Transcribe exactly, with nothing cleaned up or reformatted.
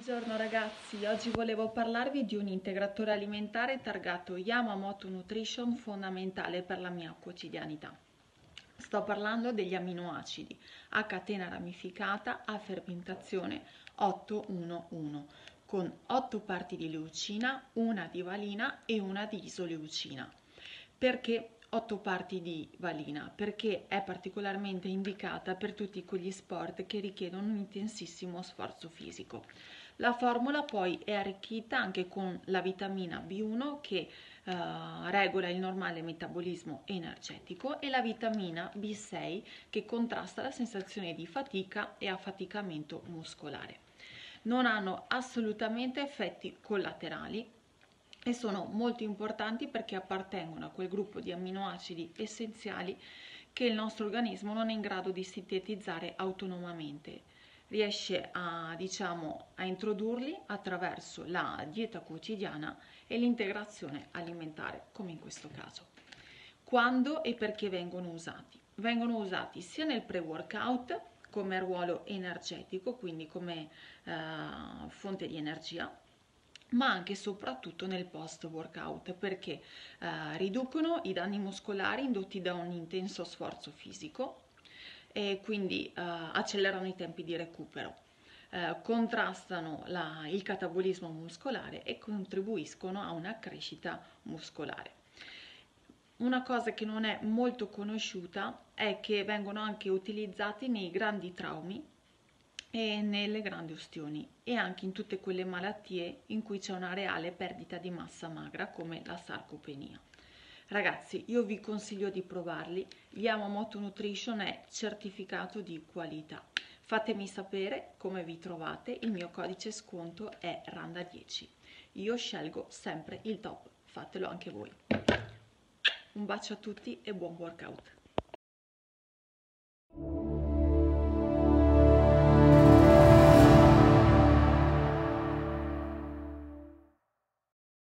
Buongiorno ragazzi, oggi volevo parlarvi di un integratore alimentare targato Yamamoto Nutrition fondamentale per la mia quotidianità. Sto parlando degli aminoacidi a catena ramificata a fermentazione otto uno uno con otto parti di leucina, una di valina e una di isoleucina. Perché otto parti di valina? Perché è particolarmente indicata per tutti quegli sport che richiedono un intensissimo sforzo fisico. La formula poi è arricchita anche con la vitamina B uno che eh, regola il normale metabolismo energetico e la vitamina B sei che contrasta la sensazione di fatica e affaticamento muscolare. Non hanno assolutamente effetti collaterali e sono molto importanti perché appartengono a quel gruppo di amminoacidi essenziali che il nostro organismo non è in grado di sintetizzare autonomamente. Riesce a, diciamo, a introdurli attraverso la dieta quotidiana e l'integrazione alimentare, come in questo caso. Quando e perché vengono usati? Vengono usati sia nel pre-workout come ruolo energetico, quindi come eh, fonte di energia, ma anche e soprattutto nel post-workout perché eh, riducono i danni muscolari indotti da un intenso sforzo fisico e quindi eh, accelerano i tempi di recupero, eh, contrastano la, il catabolismo muscolare e contribuiscono a una crescita muscolare. Una cosa che non è molto conosciuta è che vengono anche utilizzati nei grandi traumi e nelle grandi ustioni e anche in tutte quelle malattie in cui c'è una reale perdita di massa magra come la sarcopenia. Ragazzi, io vi consiglio di provarli. Yamamoto Nutrition è certificato di qualità. Fatemi sapere come vi trovate, il mio codice sconto è Randa dieci. Io scelgo sempre il top, fatelo anche voi. Un bacio a tutti e buon workout!